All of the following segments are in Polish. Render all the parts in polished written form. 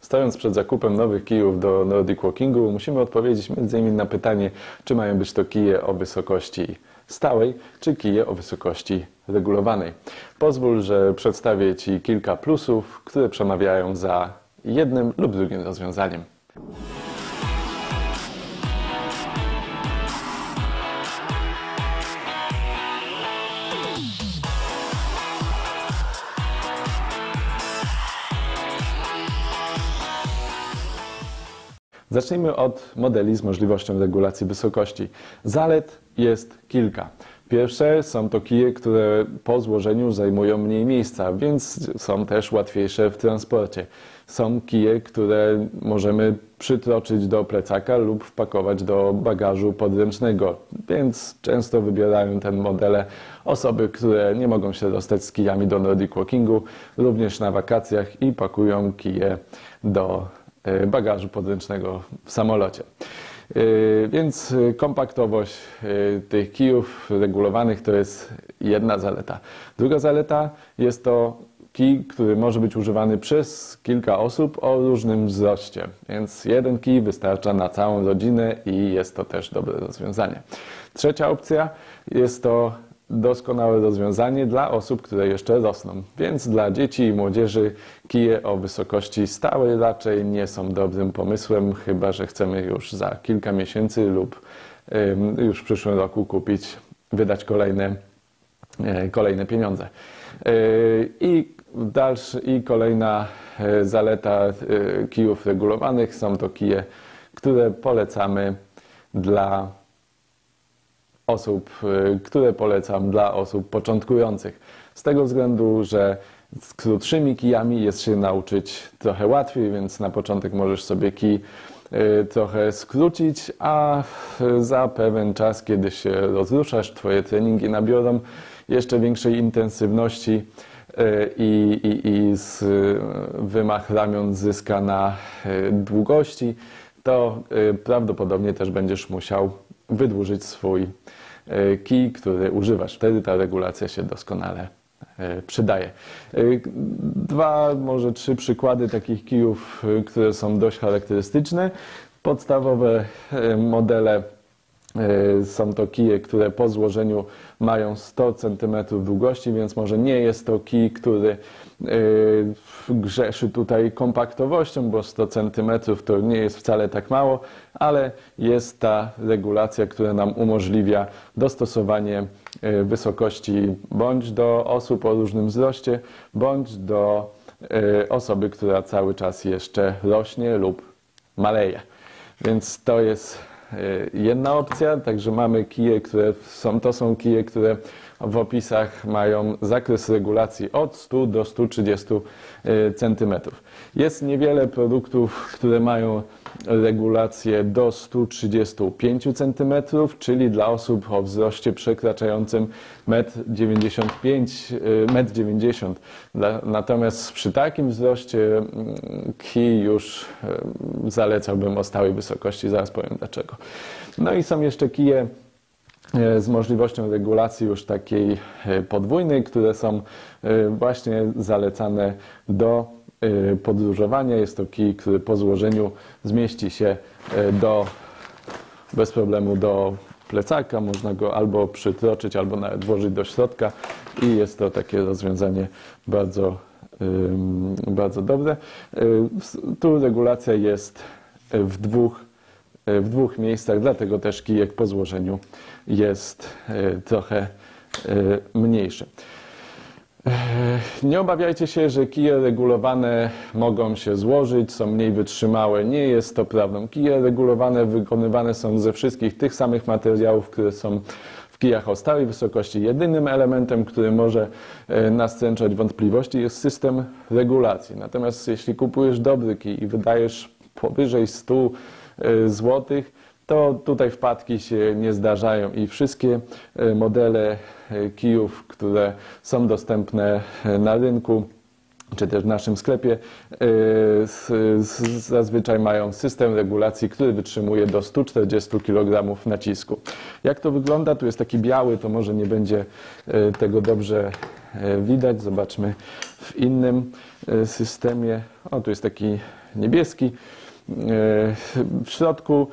Stojąc przed zakupem nowych kijów do Nordic Walkingu, musimy odpowiedzieć m.in. na pytanie, czy mają być to kije o wysokości stałej, czy kije o wysokości regulowanej. Pozwól, że przedstawię Ci kilka plusów, które przemawiają za jednym lub drugim rozwiązaniem. Zacznijmy od modeli z możliwością regulacji wysokości. Zalet jest kilka. Pierwsze są to kije, które po złożeniu zajmują mniej miejsca, więc są też łatwiejsze w transporcie. Są kije, które możemy przytroczyć do plecaka lub wpakować do bagażu podręcznego, więc często wybierają ten modele osoby, które nie mogą się dostać z kijami do Nordic Walkingu, również na wakacjach i pakują kije do bagażu podręcznego w samolocie. Więc kompaktowość tych kijów regulowanych to jest jedna zaleta. Druga zaleta jest to kij, który może być używany przez kilka osób o różnym wzroście. Więc jeden kij wystarcza na całą rodzinę i jest to też dobre rozwiązanie. Trzecia opcja jest to doskonałe rozwiązanie dla osób, które jeszcze rosną. Więc dla dzieci i młodzieży kije o wysokości stałej raczej nie są dobrym pomysłem, chyba że chcemy już za kilka miesięcy lub już w przyszłym roku wydać kolejne pieniądze. I kolejna zaleta kijów regulowanych są to kije, które polecam dla osób początkujących. Z tego względu, że z krótszymi kijami jest się nauczyć trochę łatwiej, więc na początek możesz sobie kij trochę skrócić, a za pewien czas, kiedy się rozruszasz, Twoje treningi nabiorą jeszcze większej intensywności i wymach ramion zyska na długości, to prawdopodobnie też będziesz musiał wydłużyć swój kij, który używasz. Wtedy ta regulacja się doskonale przydaje. Dwa, może trzy przykłady takich kijów, które są dość charakterystyczne. Podstawowe modele są to kije, które po złożeniu mają 100 cm długości, więc może nie jest to kij, który grzeszy tutaj kompaktowością, bo 100 cm to nie jest wcale tak mało, ale jest ta regulacja, która nam umożliwia dostosowanie wysokości bądź do osób o różnym wzroście, bądź do osoby, która cały czas jeszcze rośnie lub maleje. Więc to jest jedna opcja, także mamy kije, to są kije, które w opisach mają zakres regulacji od 100 do 130 cm. Jest niewiele produktów, które mają regulację do 135 cm, czyli dla osób o wzroście przekraczającym 1,90 m. Natomiast przy takim wzroście kij już zalecałbym o stałej wysokości, zaraz powiem dlaczego. No i są jeszcze kije z możliwością regulacji już takiej podwójnej, które są właśnie zalecane do podróżowania. Jest to kij, który po złożeniu zmieści się bez problemu do plecaka. Można go albo przytroczyć, albo nawet włożyć do środka i jest to takie rozwiązanie bardzo dobre. Tu regulacja jest w dwóch miejscach, dlatego też kijek po złożeniu jest trochę mniejszy. Nie obawiajcie się, że kije regulowane mogą się złożyć, są mniej wytrzymałe. Nie jest to prawdą. Kije regulowane wykonywane są ze wszystkich tych samych materiałów, które są w kijach o stałej wysokości. Jedynym elementem, który może nastręczać wątpliwości, jest system regulacji. Natomiast jeśli kupujesz dobry kij i wydajesz powyżej 100 zł, to tutaj wpadki się nie zdarzają i wszystkie modele kijów, które są dostępne na rynku, czy też w naszym sklepie, zazwyczaj mają system regulacji, który wytrzymuje do 140 kg nacisku. Jak to wygląda? Tu jest taki biały, to może nie będzie tego dobrze widać. Zobaczmy w innym systemie. O, tu jest taki niebieski. W środku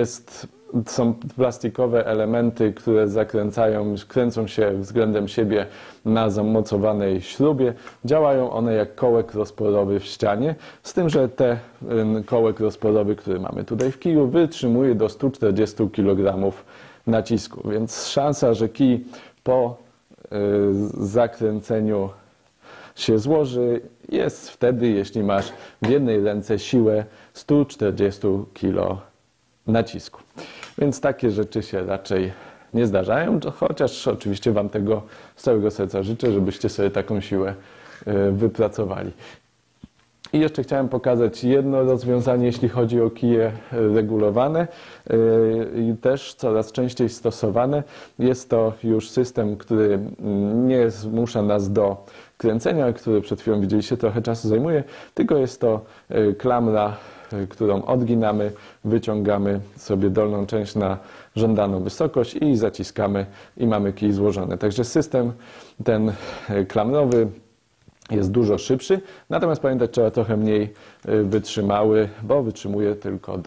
są plastikowe elementy, które kręcą się względem siebie na zamocowanej śrubie. Działają one jak kołek rozporowy w ścianie, z tym, że ten kołek rozporowy, który mamy tutaj w kiju, wytrzymuje do 140 kg nacisku. Więc szansa, że kij po zakręceniu się złoży, jest wtedy, jeśli masz w jednej ręce siłę 140 kg nacisku. Więc takie rzeczy się raczej nie zdarzają, chociaż oczywiście Wam tego z całego serca życzę, żebyście sobie taką siłę wypracowali. I jeszcze chciałem pokazać jedno rozwiązanie, jeśli chodzi o kije regulowane i też coraz częściej stosowane. Jest to już system, który nie zmusza nas do kręcenia, który przed chwilą widzieliście, trochę czasu zajmuje, tylko jest to klamra, którą odginamy, wyciągamy sobie dolną część na żądaną wysokość i zaciskamy i mamy kij złożony. Także system ten klamrowy jest dużo szybszy, natomiast pamiętać trzeba trochę mniej wytrzymały, bo wytrzymuje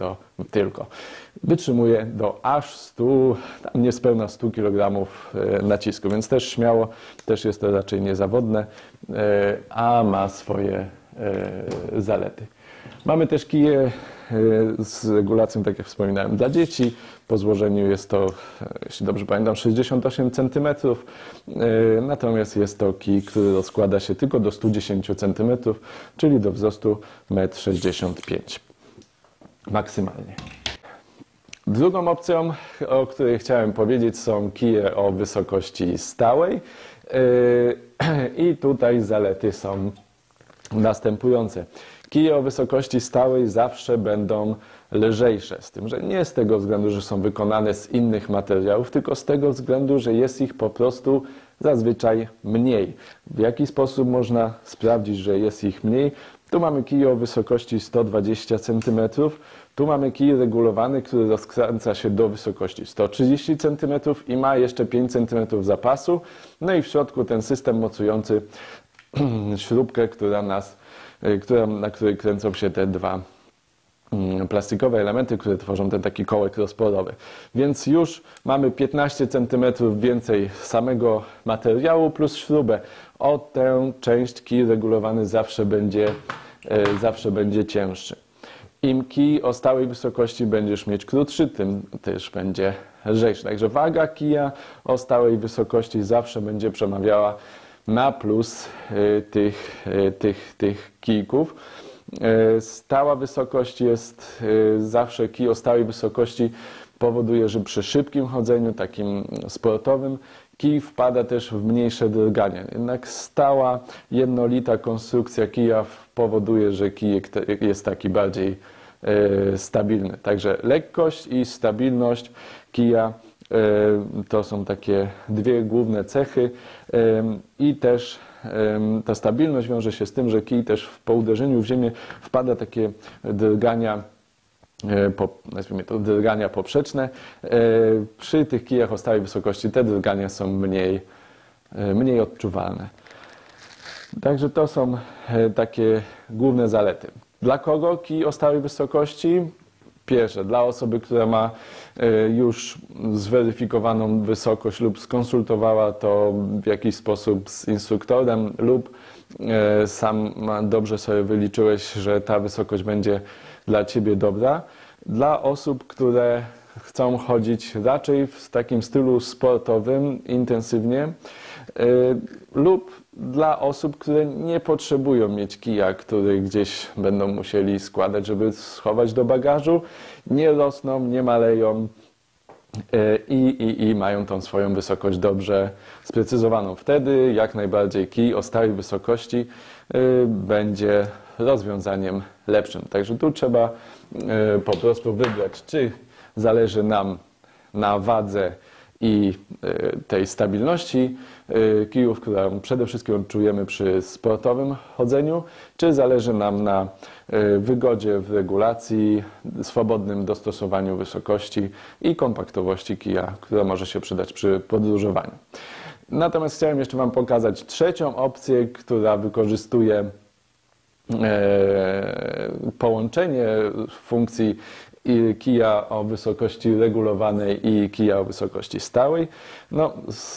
wytrzymuje do aż 100, tam niespełna 100 kg nacisku, więc też śmiało, też jest to raczej niezawodne, a ma swoje zalety. Mamy też kije z regulacją, tak jak wspominałem, dla dzieci. Po złożeniu jest to, jeśli dobrze pamiętam, 68 cm. Natomiast jest to kij, który rozkłada się tylko do 110 cm, czyli do wzrostu 1,65 m maksymalnie. Drugą opcją, o której chciałem powiedzieć, są kije o wysokości stałej. I tutaj zalety są następujące. Kije o wysokości stałej zawsze będą lżejsze, z tym, że nie z tego względu, że są wykonane z innych materiałów, tylko z tego względu, że jest ich po prostu zazwyczaj mniej. W jaki sposób można sprawdzić, że jest ich mniej? Tu mamy kij o wysokości 120 cm, tu mamy kij regulowany, który rozkręca się do wysokości 130 cm i ma jeszcze 5 cm zapasu. No i w środku ten system mocujący śrubkę, na której kręcą się te dwa plastikowe elementy, które tworzą ten taki kołek rozporowy. Więc już mamy 15 cm więcej samego materiału plus śrubę. O tę część kij regulowany zawsze będzie cięższy. Im kij o stałej wysokości będziesz mieć krótszy, tym też będzie lżejszy. Także waga kija o stałej wysokości zawsze będzie przemawiała na plus tych kijków. Stała wysokość jest zawsze, kij o stałej wysokości powoduje, że przy szybkim chodzeniu, takim sportowym, kij wpada też w mniejsze drgania. Jednak stała, jednolita konstrukcja kija powoduje, że kijek jest taki bardziej stabilny. Także lekkość i stabilność kija to są takie dwie główne cechy i też ta stabilność wiąże się z tym, że kij też po uderzeniu w ziemię wpada takie drgania, nazwijmy to drgania poprzeczne. Przy tych kijach o stałej wysokości te drgania są mniej odczuwalne. Także to są takie główne zalety. Dla kogo kij o stałej wysokości? Pierwsze, dla osoby, która ma już zweryfikowaną wysokość lub skonsultowała to w jakiś sposób z instruktorem lub sam dobrze sobie wyliczyłeś, że ta wysokość będzie dla Ciebie dobra. Dla osób, które chcą chodzić raczej w takim stylu sportowym, intensywnie, lub dla osób, które nie potrzebują mieć kija, który gdzieś będą musieli składać, żeby schować do bagażu, nie rosną, nie maleją i mają tą swoją wysokość dobrze sprecyzowaną. Wtedy jak najbardziej kij o stałej wysokości będzie rozwiązaniem lepszym. Także tu trzeba po prostu wybrać, czy zależy nam na wadze i tej stabilności kijów, którą przede wszystkim odczujemy przy sportowym chodzeniu, czy zależy nam na wygodzie w regulacji, swobodnym dostosowaniu wysokości i kompaktowości kija, która może się przydać przy podróżowaniu. Natomiast chciałem jeszcze Wam pokazać trzecią opcję, która wykorzystuje połączenie funkcji kija o wysokości regulowanej i kija o wysokości stałej. No,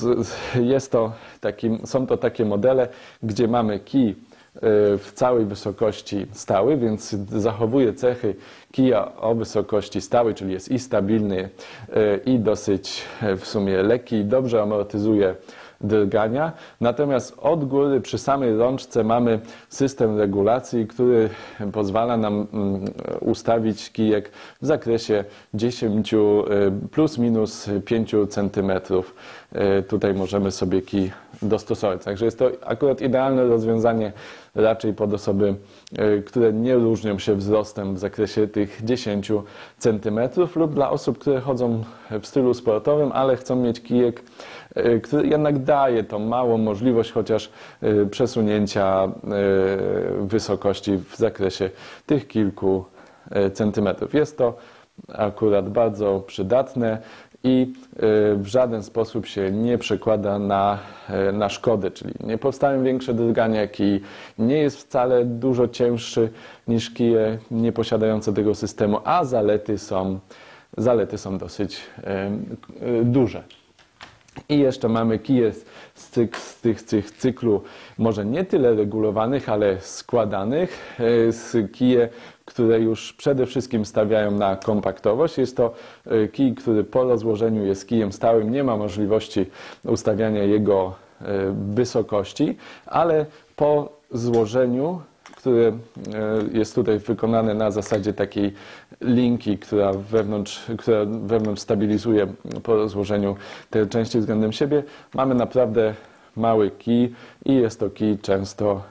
są to takie modele, gdzie mamy kij w całej wysokości stałej, więc zachowuje cechy kija o wysokości stałej, czyli jest i stabilny, i dosyć w sumie lekki, i dobrze amortyzuje drgania. Natomiast od góry przy samej rączce mamy system regulacji, który pozwala nam ustawić kijek w zakresie 10 plus minus 5 cm. Tutaj możemy sobie kij dostosować. Także jest to akurat idealne rozwiązanie raczej pod osoby, które nie różnią się wzrostem w zakresie tych 10 cm lub dla osób, które chodzą w stylu sportowym, ale chcą mieć kijek, który jednak daje tą małą możliwość chociaż przesunięcia wysokości w zakresie tych kilku centymetrów. Jest to akurat bardzo przydatne i w żaden sposób się nie przekłada na szkody, czyli nie powstają większe drgania, kij nie jest wcale dużo cięższy niż kije nieposiadające tego systemu, a zalety są dosyć duże. I jeszcze mamy kije z tych cyklu może nie tyle regulowanych, ale składanych, kije, które już przede wszystkim stawiają na kompaktowość. Jest to kij, który po rozłożeniu jest kijem stałym, nie ma możliwości ustawiania jego wysokości, ale po złożeniu, które jest tutaj wykonane na zasadzie takiej linki, która wewnątrz stabilizuje po rozłożeniu te części względem siebie, mamy naprawdę mały kij i jest to kij często,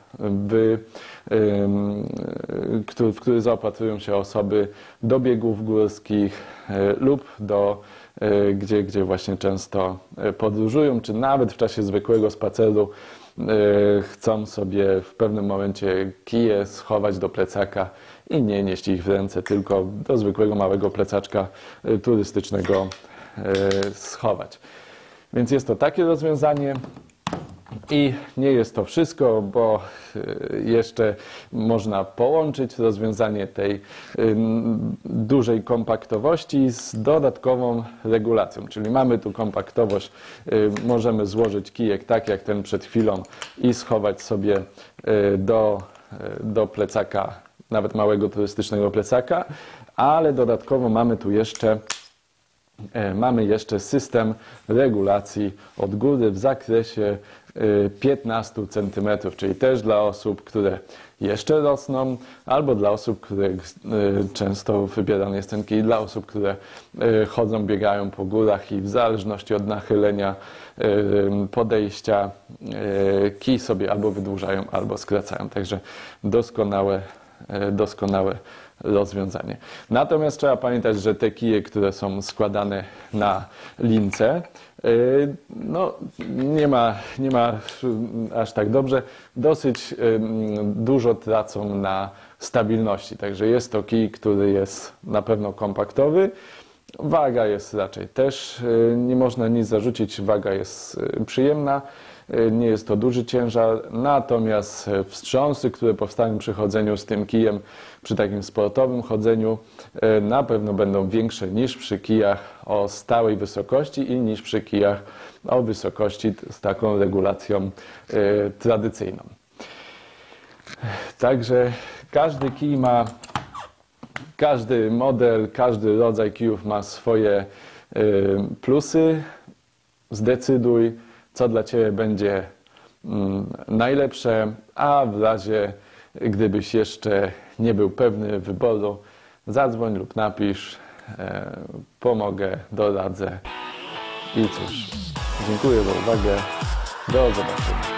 w który zaopatrują się osoby do biegów górskich lub gdzie właśnie często podróżują, czy nawet w czasie zwykłego spaceru chcą sobie w pewnym momencie kije schować do plecaka i nie nieść ich w ręce, tylko do zwykłego małego plecaczka turystycznego schować. Więc jest to takie rozwiązanie. I nie jest to wszystko, bo jeszcze można połączyć rozwiązanie tej dużej kompaktowości z dodatkową regulacją. Czyli mamy tu kompaktowość, możemy złożyć kijek tak jak ten przed chwilą i schować sobie do plecaka, nawet małego turystycznego plecaka, ale dodatkowo mamy tu jeszcze system regulacji od góry w zakresie 15 cm, czyli też dla osób, które jeszcze rosną, albo dla osób, które często wybierany jest ten kij, dla osób, które chodzą, biegają po górach i w zależności od nachylenia podejścia kij sobie albo wydłużają, albo skracają. Także doskonałe rozwiązanie. Natomiast trzeba pamiętać, że te kije, które są składane na lince, no nie ma aż tak dobrze, dosyć dużo tracą na stabilności. Także jest to kij, który jest na pewno kompaktowy. Waga jest raczej też, nie można nic zarzucić, waga jest przyjemna. Nie jest to duży ciężar, natomiast wstrząsy, które powstają przy chodzeniu z tym kijem, przy takim sportowym chodzeniu, na pewno będą większe niż przy kijach o stałej wysokości i niż przy kijach o wysokości z taką regulacją tradycyjną. Także każdy kij ma, każdy model, każdy rodzaj kijów ma swoje plusy. Zdecyduj, co dla Ciebie będzie najlepsze, a w razie, gdybyś jeszcze nie był pewny wyboru, zadzwoń lub napisz, pomogę, doradzę. I cóż, dziękuję za uwagę, do zobaczenia.